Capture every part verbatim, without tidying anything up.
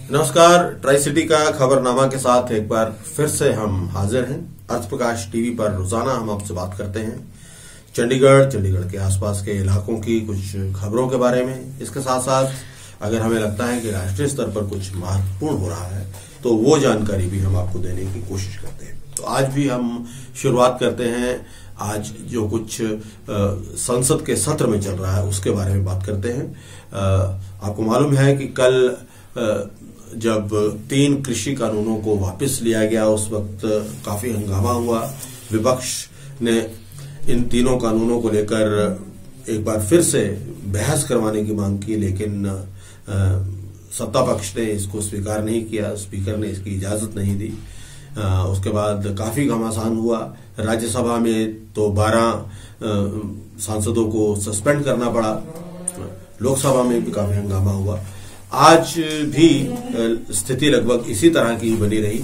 नमस्कार, tri city का खबरनामा के साथ एक बार फिर से हम हाजिर हैं। अर्थ प्रकाश टीवी पर रोजाना हम आपसे बात करते हैं चंडीगढ़ चंडीगढ़ के आसपास के इलाकों की कुछ खबरों के बारे में। इसके साथ साथ अगर हमें लगता है कि राष्ट्रीय स्तर पर कुछ महत्वपूर्ण हो रहा है तो वो जानकारी भी हम आपको देने की कोशिश करते हैं। तो आज भी हम शुरुआत करते हैं, आज जो कुछ आ, संसद के सत्र में चल रहा है उसके बारे में बात करते हैं। आ, आपको मालूम है कि कल आ, जब तीन कृषि कानूनों को वापस लिया गया उस वक्त काफी हंगामा हुआ। विपक्ष ने इन तीनों कानूनों को लेकर एक बार फिर से बहस करवाने की मांग की, लेकिन सत्ता पक्ष ने इसको स्वीकार नहीं किया। स्पीकर ने इसकी इजाजत नहीं दी। आ, उसके बाद काफी घमासान हुआ। राज्यसभा में तो बारह सांसदों को सस्पेंड करना पड़ा। लोकसभा में भी काफी हंगामा हुआ। आज भी स्थिति लगभग इसी तरह की बनी रही।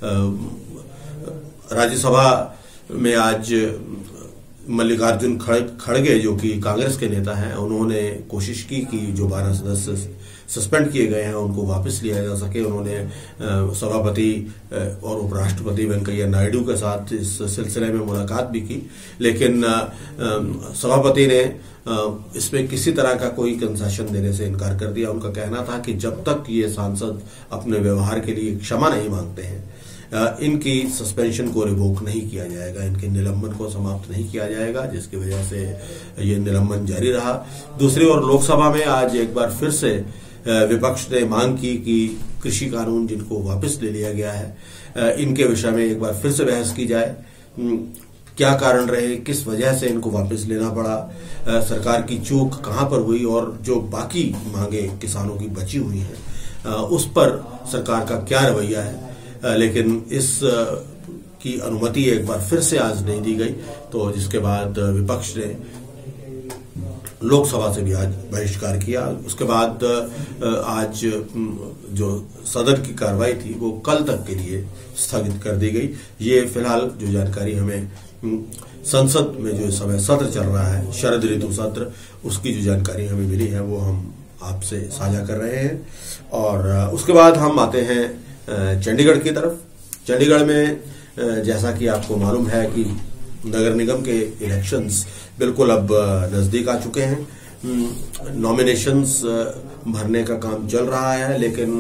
राज्यसभा में आज मल्लिकार्जुन खड़गे जो कि कांग्रेस के नेता हैं, उन्होंने कोशिश की कि जो बारह सदस्य सस्पेंड किए गए हैं उनको वापस लिया जा सके। उन्होंने सभापति और उपराष्ट्रपति वेंकैया नायडू के साथ इस सिलसिले में मुलाकात भी की, लेकिन सभापति ने इसमें किसी तरह का कोई कंसेशन देने से इनकार कर दिया। उनका कहना था कि जब तक ये सांसद अपने व्यवहार के लिए क्षमा नहीं मांगते हैं, इनकी सस्पेंशन को रिवोक नहीं किया जाएगा, इनके निलंबन को समाप्त नहीं किया जाएगा, जिसकी वजह से ये निलंबन जारी रहा। दूसरी ओर लोकसभा में आज एक बार फिर से विपक्ष ने मांग की कि कृषि कानून जिनको वापस ले लिया गया है इनके विषय में एक बार फिर से बहस की जाए। क्या कारण रहे, किस वजह से इनको वापस लेना पड़ा, सरकार की चूक कहां पर हुई और जो बाकी मांगे किसानों की बची हुई हैं उस पर सरकार का क्या रवैया है। लेकिन इस की अनुमति एक बार फिर से आज नहीं दी गई, तो जिसके बाद विपक्ष ने लोकसभा से भी आज बहिष्कार किया। उसके बाद आज जो सदन की कार्रवाई थी वो कल तक के लिए स्थगित कर दी गई। ये फिलहाल जो जानकारी हमें संसद में जो समय सत्र चल रहा है, शरद ऋतु सत्र, उसकी जो जानकारी हमें मिली है वो हम आपसे साझा कर रहे हैं। और उसके बाद हम आते हैं चंडीगढ़ की तरफ। चंडीगढ़ में जैसा कि आपको मालूम है कि नगर निगम के इलेक्शंस बिल्कुल अब नजदीक आ चुके हैं। नॉमिनेशंस भरने का काम चल रहा है, लेकिन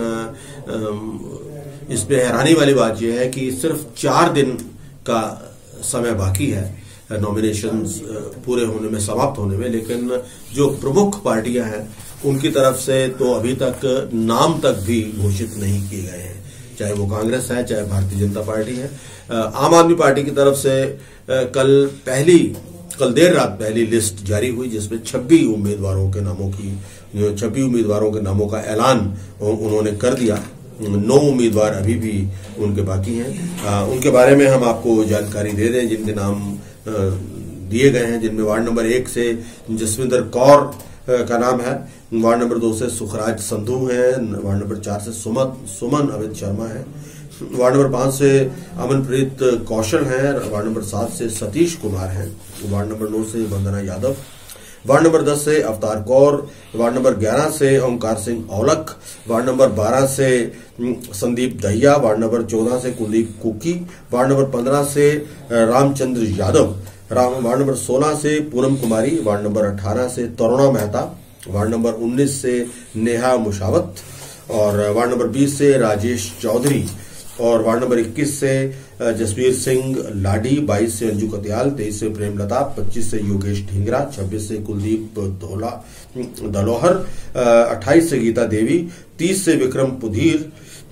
इसमें हैरानी वाली बात यह है कि सिर्फ चार दिन का समय बाकी है नॉमिनेशंस पूरे होने में, समाप्त होने में। लेकिन जो प्रमुख पार्टियां हैं उनकी तरफ से तो अभी तक नाम तक भी घोषित नहीं किए गए हैं, चाहे वो कांग्रेस है चाहे भारतीय जनता पार्टी है। आम आदमी पार्टी की तरफ से कल पहली कल देर रात पहली लिस्ट जारी हुई, जिसमें छब्बीस उम्मीदवारों के नामों की छब्बीस उम्मीदवारों के नामों का ऐलान उन्होंने कर दिया। नौ उम्मीदवार अभी भी उनके बाकी हैं। उनके बारे में हम आपको जानकारी दे दें जिनके नाम दिए गए हैं, जिनमें वार्ड नंबर एक से जसविंदर कौर का नाम है, वार्ड नंबर दो से सुखराज संधू है, वार्ड नंबर चार से सुमन सुमन अमित शर्मा है, वार्ड नंबर पांच से अमनप्रीत कौशल हैं, वार्ड नंबर सात से सतीश कुमार हैं, वार्ड नंबर नौ से वंदना यादव, वार्ड नंबर दस से अवतार कौर, वार्ड नंबर ग्यारह से ओमकार सिंह औलख, वार्ड नंबर बारह से संदीप दहिया, वार्ड नंबर चौदह से कुलदीप कुकी, वार्ड नंबर पंद्रह से रामचंद्र यादव, वार्ड नंबर सोलह से पूनम कुमारी, वार्ड नंबर अठारह से तरुणा मेहता, वार्ड नंबर उन्नीस से नेहा मुशावत और वार्ड नंबर बीस से राजेश चौधरी और वार्ड नंबर इक्कीस से जसवीर सिंह लाडी, बाईस से अंजू कतियाल, तेईस से प्रेमलता, पच्चीस से योगेश ढींगरा, छब्बीस से कुलदीप धोला दलोहर, अट्ठाईस से गीता देवी, तीस से विक्रम पुधीर,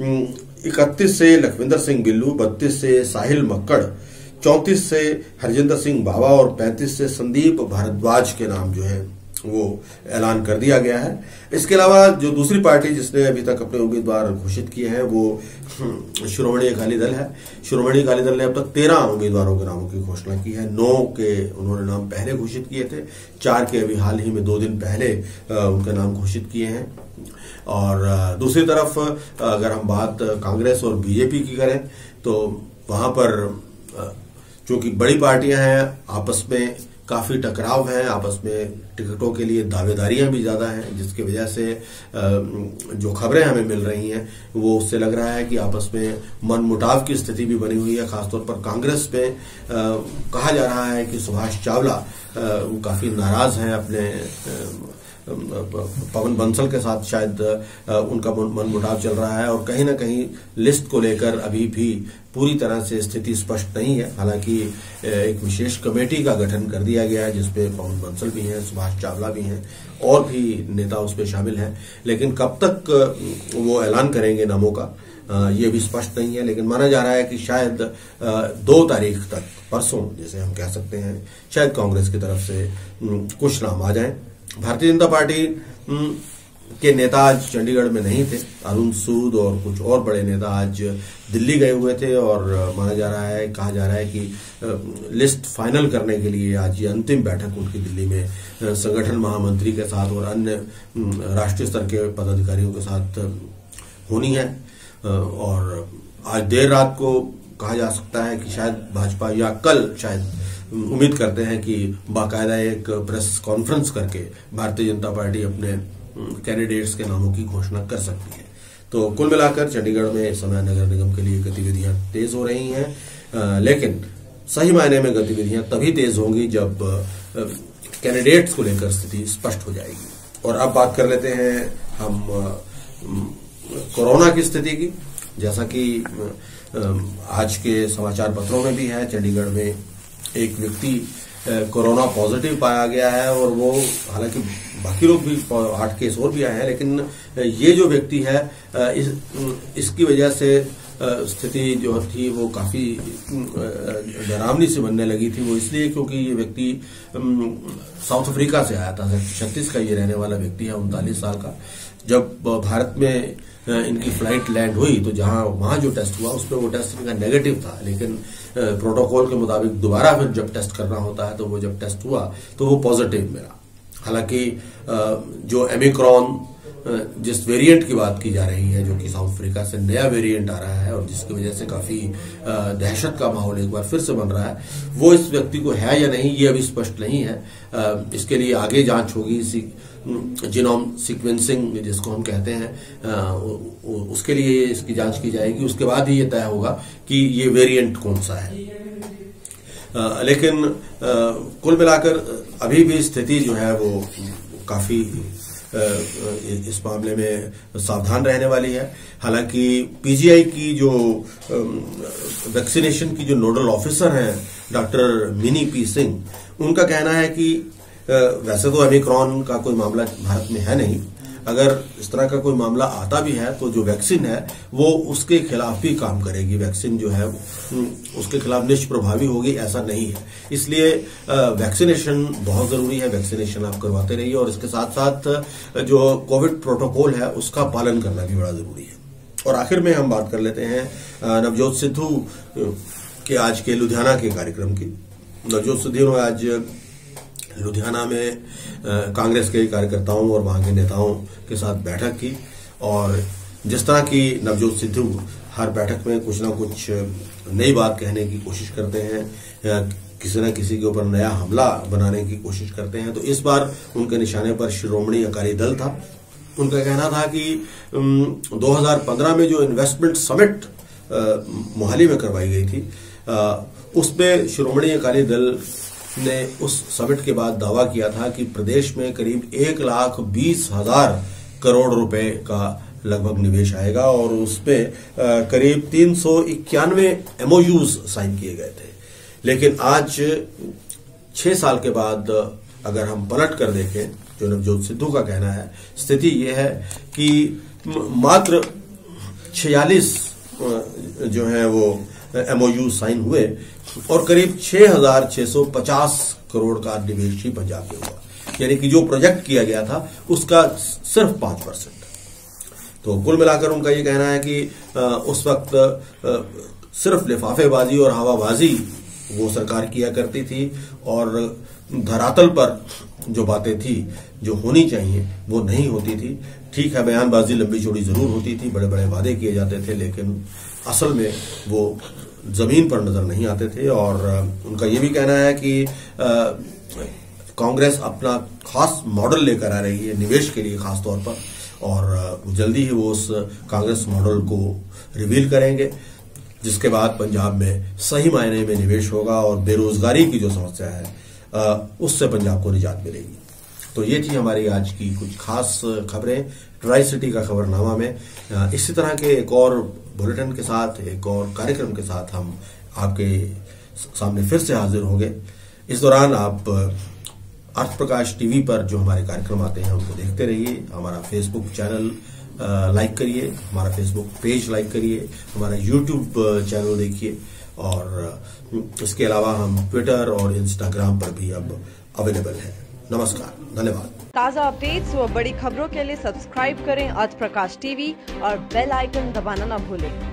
इकतीस से लखविंदर सिंह बिल्लू, बत्तीस से साहिल मक्कड़, चौंतीस से हरजिंदर सिंह बाबा और पैंतीस से संदीप भारद्वाज के नाम जो है वो ऐलान कर दिया गया है। इसके अलावा जो दूसरी पार्टी जिसने अभी तक अपने उम्मीदवार घोषित किए हैं वो शिरोमणि अकाली दल है। शिरोमणि अकाली दल ने अब तक तेरह उम्मीदवारों के नामों की घोषणा की है। नौ के उन्होंने नाम पहले घोषित किए थे, चार के अभी हाल ही में दो दिन पहले उनके नाम घोषित किए हैं। और दूसरी तरफ अगर हम बात कांग्रेस और बीजेपी की करें तो वहां पर चूंकि बड़ी पार्टियां हैं, आपस में काफी टकराव है आपस में, टिकटों के लिए दावेदारियां भी ज्यादा हैं, जिसकी वजह से जो खबरें हमें मिल रही हैं वो उससे लग रहा है कि आपस में मनमुटाव की स्थिति भी बनी हुई है। खासतौर पर कांग्रेस में कहा जा रहा है कि सुभाष चावला काफी नाराज हैं अपने पवन बंसल के साथ, शायद उनका मनमुटाव चल रहा है और कहीं ना कहीं लिस्ट को लेकर अभी भी पूरी तरह से स्थिति स्पष्ट नहीं है। हालांकि एक विशेष कमेटी का गठन कर दिया गया है जिसपे पवन बंसल भी हैं, सुभाष चावला भी हैं और भी नेता उसमें शामिल हैं, लेकिन कब तक वो ऐलान करेंगे नामों का ये भी स्पष्ट नहीं है। लेकिन माना जा रहा है कि शायद दो तारीख तक, परसों जैसे हम कह सकते हैं, शायद कांग्रेस की तरफ से कुछ नाम आ जाएं। भारतीय जनता पार्टी के नेता आज चंडीगढ़ में नहीं थे। अरुण सूद और कुछ और बड़े नेता आज दिल्ली गए हुए थे और माना जा रहा है, कहा जा रहा है कि लिस्ट फाइनल करने के लिए आज ये अंतिम बैठक उनकी दिल्ली में संगठन महामंत्री के साथ और अन्य राष्ट्रीय स्तर के पदाधिकारियों के साथ होनी है। और आज देर रात को कहा जा सकता है कि शायद भाजपा या कल शायद उम्मीद करते हैं कि बाकायदा एक प्रेस कॉन्फ्रेंस करके भारतीय जनता पार्टी अपने कैंडिडेट्स के नामों की घोषणा कर सकती है। तो कुल मिलाकर चंडीगढ़ में इस समय नगर निगम के लिए गतिविधियां तेज हो रही हैं, लेकिन सही मायने में गतिविधियां तभी तेज होंगी जब कैंडिडेट्स को लेकर स्थिति स्पष्ट हो जाएगी। और अब बात कर लेते हैं हम कोरोना की स्थिति की। जैसा कि आज के समाचार पत्रों में भी है, चंडीगढ़ में एक व्यक्ति कोरोना पॉजिटिव पाया गया है और वो, हालांकि बाकी लोग भी, आठ केस और भी आए हैं, लेकिन ये जो व्यक्ति है इस, इसकी वजह से स्थिति जो थी वो काफी डरावनी सी बनने लगी थी। वो इसलिए क्योंकि ये व्यक्ति साउथ अफ्रीका से आया था, छत्तीस का ये रहने वाला व्यक्ति है, उनतालीस साल का। जब भारत में इनकी फ्लाइट लैंड हुई तो जहां वहां जो टेस्ट हुआ उसमें वो टेस्ट इनका नेगेटिव था, लेकिन प्रोटोकॉल के मुताबिक दोबारा फिर जब टेस्ट करना होता है तो वो जब टेस्ट हुआ तो वो पॉजिटिव मिला। हालांकि जो ओमिक्रॉन जिस वेरिएंट की बात की जा रही है, जो कि साउथ अफ्रीका से नया वेरिएंट आ रहा है और जिसकी वजह से काफी दहशत का माहौल एक बार फिर से बन रहा है, वो इस व्यक्ति को है या नहीं ये अभी स्पष्ट नहीं है। इसके लिए आगे जांच होगी, जीनोम सीक्वेंसिंग जिसको हम कहते हैं, उसके लिए इसकी जांच की जाएगी। उसके बाद ही ये तय होगा कि ये वेरिएंट कौन सा है। आ, लेकिन आ, कुल मिलाकर अभी भी स्थिति जो है वो काफी आ, इस मामले में सावधान रहने वाली है। हालांकि पीजीआई की जो वैक्सीनेशन की जो नोडल ऑफिसर हैं डॉक्टर मिनी पी सिंह, उनका कहना है कि वैसे तो ओमिक्रॉन का कोई मामला भारत में है नहीं, अगर इस तरह का कोई मामला आता भी है तो जो वैक्सीन है वो उसके खिलाफ भी काम करेगी। वैक्सीन जो है उसके खिलाफ निष्प्रभावी होगी ऐसा नहीं है। इसलिए वैक्सीनेशन बहुत जरूरी है, वैक्सीनेशन आप करवाते रहिए और इसके साथ साथ जो कोविड प्रोटोकॉल है उसका पालन करना भी बड़ा जरूरी है। और आखिर में हम बात कर लेते हैं नवजोत सिद्धू के आज के लुधियाना के कार्यक्रम की। नवजोत सिद्धू ने आज लुधियाना में कांग्रेस के कार्यकर्ताओं और वहां के नेताओं के साथ बैठक की और जिस तरह की नवजोत सिद्धू हर बैठक में कुछ ना कुछ नई बात कहने की कोशिश करते हैं, किसी न किसी के ऊपर नया हमला बनाने की कोशिश करते हैं, तो इस बार उनके निशाने पर श्रोमणी अकाली दल था। उनका कहना था कि दो हज़ार पंद्रह में जो इन्वेस्टमेंट समिट मोहाली में करवाई गई थी उसमें श्रोमणी अकाली दल ने उस समिट के बाद दावा किया था कि प्रदेश में करीब एक लाख बीस हजार करोड़ रुपए का लगभग निवेश आएगा और उसमें करीब तीन सौ इक्यानवे एमओयूज साइन किए गए थे। लेकिन आज छह साल के बाद अगर हम पलट कर देखें, जो नवजोत सिद्धू का कहना है, स्थिति यह है कि मात्र छियालीस जो है वो एमओयू साइन हुए और करीब छह हजार छह सौ पचास करोड़ का निवेश ही पंजाब में हुआ, यानी कि जो प्रोजेक्ट किया गया था उसका सिर्फ पांच परसेंट। तो कुल मिलाकर उनका ये कहना है कि उस वक्त सिर्फ लिफाफेबाजी और हवाबाजी वो सरकार किया करती थी और धरातल पर जो बातें थी जो होनी चाहिए वो नहीं होती थी। ठीक है, बयानबाजी लंबी चौड़ी जरूर होती थी, बड़े बड़े वादे किए जाते थे, लेकिन असल में वो जमीन पर नजर नहीं आते थे। और उनका ये भी कहना है कि कांग्रेस अपना खास मॉडल लेकर आ रही है निवेश के लिए खास तौर पर, और जल्दी ही वो उस कांग्रेस मॉडल को रिवील करेंगे, जिसके बाद पंजाब में सही मायने में निवेश होगा और बेरोजगारी की जो समस्या है उससे पंजाब को निजात मिलेगी। तो ये थी हमारी आज की कुछ खास खबरें ट्राई सिटी का खबरनामा में। इसी तरह के एक और बुलेटिन के साथ, एक और कार्यक्रम के साथ हम आपके सामने फिर से हाजिर होंगे। इस दौरान आप अर्थ प्रकाश टीवी पर जो हमारे कार्यक्रम आते हैं उनको देखते रहिए। हमारा फेसबुक चैनल लाइक करिए, हमारा फेसबुक पेज लाइक करिए, हमारा यूट्यूब चैनल देखिए, और इसके अलावा हम ट्विटर और इंस्टाग्राम पर भी अब अवेलेबल हैं। नमस्कार, धन्यवाद। ताज़ा अपडेट्स व बड़ी खबरों के लिए सब्सक्राइब करें अर्थ प्रकाश टीवी और बेल आइकन दबाना न भूलें।